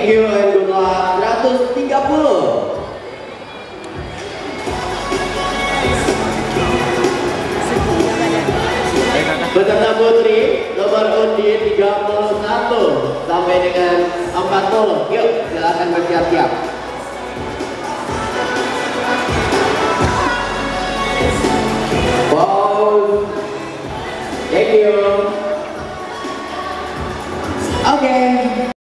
Thank you and good luck. 130. Peserta putri nomor undi 31 sampai dengan 40. Yuk, silakan bersiap-siap. Wow. Thank you. Oke.